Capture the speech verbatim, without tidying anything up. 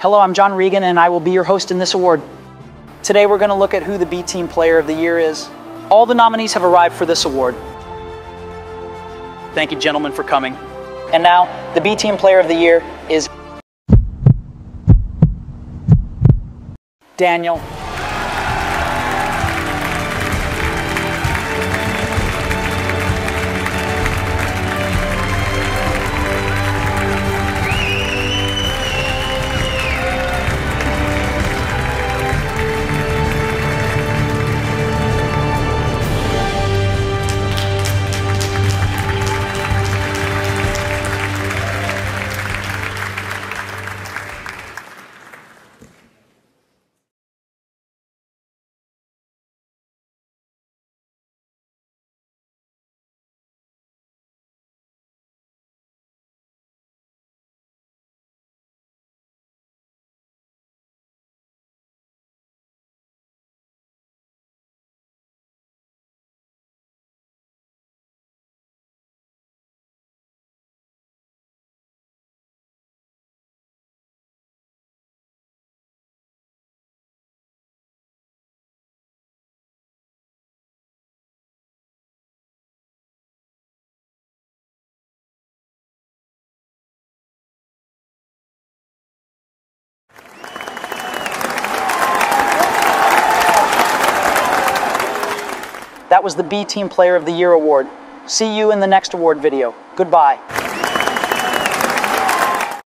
Hello, I'm John Regan and I will be your host in this award. Today we're going to look at who the B Team Player of the Year is. All the nominees have arrived for this award. Thank you, gentlemen, for coming. And now, the B Team Player of the Year is Daniel. That was the B Team Player of the Year award. See you in the next award video. Goodbye.